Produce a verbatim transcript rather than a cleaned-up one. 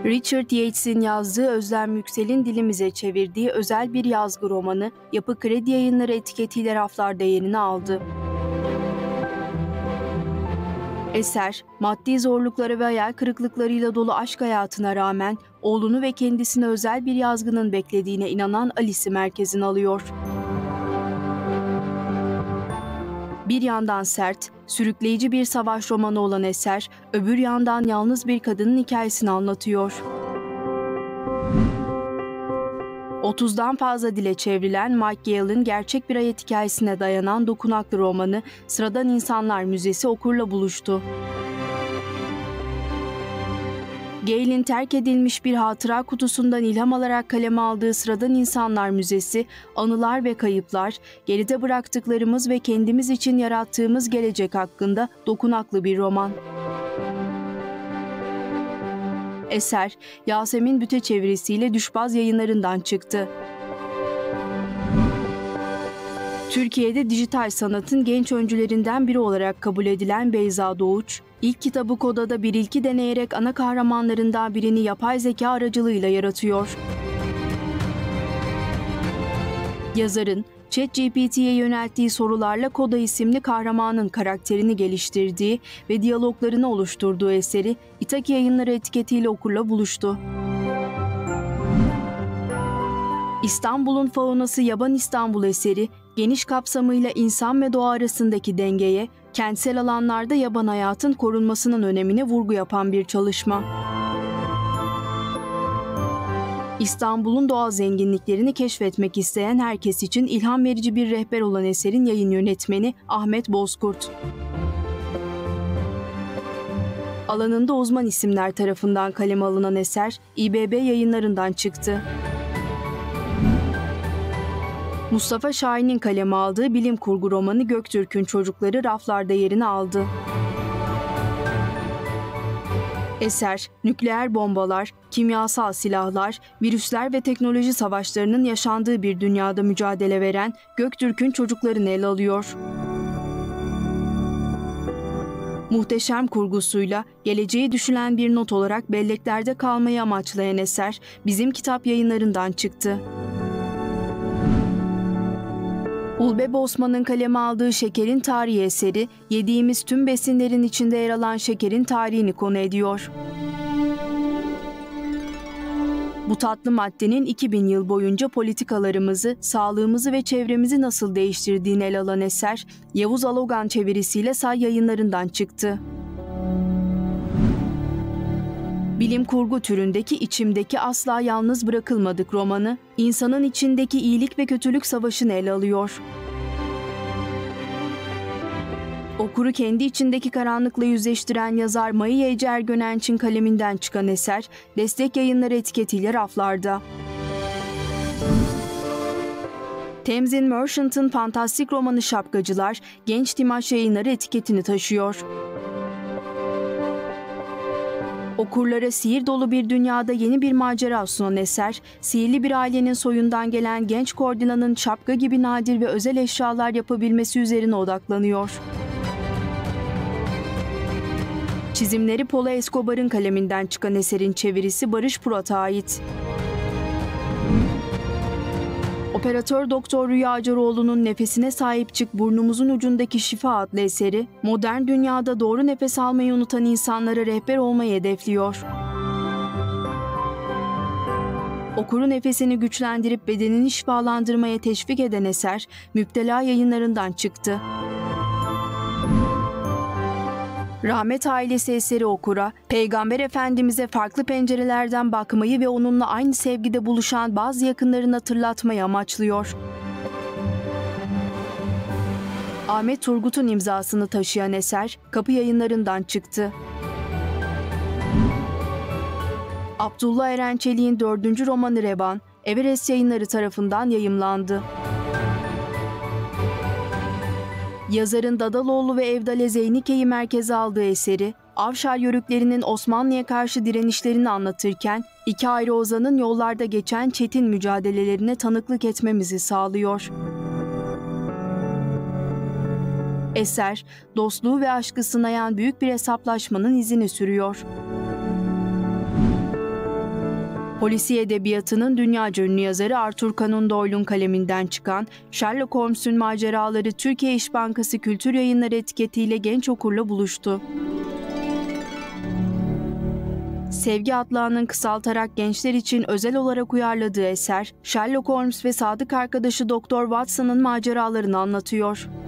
Richard Yates'in yazdığı, Özlem Yüksel'in dilimize çevirdiği özel bir yazgı romanı Yapı Kredi Yayınları etiketiyle raflarda yerini aldı. Eser, maddi zorluklara ve hayal kırıklıklarıyla dolu aşk hayatına rağmen oğlunu ve kendisine özel bir yazgının beklediğine inanan Alice'i merkezine alıyor. Bir yandan sert, sürükleyici bir savaş romanı olan eser, öbür yandan yalnız bir kadının hikayesini anlatıyor. otuzdan fazla dile çevrilen Mike Gale'ın gerçek bir hayat hikayesine dayanan dokunaklı romanı Sıradan İnsanlar Müzesi okurla buluştu. Gale'in terk edilmiş bir hatıra kutusundan ilham alarak kaleme aldığı Sıradan İnsanlar Müzesi, anılar ve kayıplar, geride bıraktıklarımız ve kendimiz için yarattığımız gelecek hakkında dokunaklı bir roman. Eser, Yasemin Büte çevirisiyle Düşbaz Yayınları'ndan çıktı. Türkiye'de dijital sanatın genç öncülerinden biri olarak kabul edilen Beyza Doğuç, ilk kitabı Koda'da bir ilki deneyerek ana kahramanlarından birini yapay zeka aracılığıyla yaratıyor. Yazarın, ChatGPT'ye yönelttiği sorularla Koda isimli kahramanın karakterini geliştirdiği ve diyaloglarını oluşturduğu eseri İtaki Yayınları etiketiyle okurla buluştu. İstanbul'un faunası Yaban İstanbul eseri, geniş kapsamıyla insan ve doğa arasındaki dengeye, kentsel alanlarda yaban hayatın korunmasının önemine vurgu yapan bir çalışma. İstanbul'un doğal zenginliklerini keşfetmek isteyen herkes için ilham verici bir rehber olan eserin yayın yönetmeni Ahmet Bozkurt. Alanında uzman isimler tarafından kaleme alınan eser, İ B B Yayınları'ndan çıktı. Mustafa Şahin'in kaleme aldığı bilim kurgu romanı Göktürk'ün Çocukları raflarda yerini aldı. Eser, nükleer bombalar, kimyasal silahlar, virüsler ve teknoloji savaşlarının yaşandığı bir dünyada mücadele veren Göktürk'ün çocuklarını ele alıyor. Muhteşem kurgusuyla geleceği düşülen bir not olarak belleklerde kalmayı amaçlayan eser, Bizim Kitap Yayınları'ndan çıktı. Ulbe Osman'ın kaleme aldığı Şekerin Tarihi eseri, yediğimiz tüm besinlerin içinde yer alan şekerin tarihini konu ediyor. Bu tatlı maddenin iki bin yıl boyunca politikalarımızı, sağlığımızı ve çevremizi nasıl değiştirdiğini ele alan eser, Yavuz Alogan çevirisiyle Say Yayınları'ndan çıktı. Bilim kurgu türündeki İçimdeki Asla Yalnız Bırakılmadık romanı, insanın içindeki iyilik ve kötülük savaşını ele alıyor. Okuru kendi içindeki karanlıkla yüzleştiren yazar Maya Ece Ergönenç'in kaleminden çıkan eser, Destek Yayınları etiketiyle raflarda. Tamsin Merchant'ın fantastik romanı Şapkacılar, Genç Timaş Yayınları etiketini taşıyor. Okurlara sihir dolu bir dünyada yeni bir macera sunan eser, sihirli bir ailenin soyundan gelen genç Cordilla'nın şapka gibi nadir ve özel eşyalar yapabilmesi üzerine odaklanıyor. Çizimleri Paula Escobar'ın kaleminden çıkan eserin çevirisi Barış Purat'a ait. Operatör Doktor Rüya Acaroğlu'nun Nefesine Sahip Çık Burnumuzun Ucundaki Şifa adlı eseri, modern dünyada doğru nefes almayı unutan insanlara rehber olmayı hedefliyor. Okuru nefesini güçlendirip bedenini şifalandırmaya teşvik eden eser, Müptela Yayınları'ndan çıktı. Rahmet Ailesi eseri okura, Peygamber Efendimiz'e farklı pencerelerden bakmayı ve onunla aynı sevgide buluşan bazı yakınlarını hatırlatmayı amaçlıyor. Ahmet Turgut'un imzasını taşıyan eser, Kapı Yayınları'ndan çıktı. Abdullah Eren Çelik'in dördüncü romanı Reban, Everest Yayınları tarafından yayımlandı. Yazarın Dadaloğlu ve Evdale Zeynike'yi merkeze aldığı eseri, Avşar Yörüklerinin Osmanlı'ya karşı direnişlerini anlatırken, iki ayrı ozanın yollarda geçen çetin mücadelelerine tanıklık etmemizi sağlıyor. Eser, dostluğu ve aşkı sınayan büyük bir hesaplaşmanın izini sürüyor. Polisiye edebiyatının dünyaca ünlü yazarı Arthur Conan Doyle'un kaleminden çıkan Sherlock Holmes'un maceraları Türkiye İş Bankası Kültür Yayınları etiketiyle genç okurla buluştu. Sevgi Atlağı'nın kısaltarak gençler için özel olarak uyarladığı eser, Sherlock Holmes ve sadık arkadaşı Doktor Watson'ın maceralarını anlatıyor.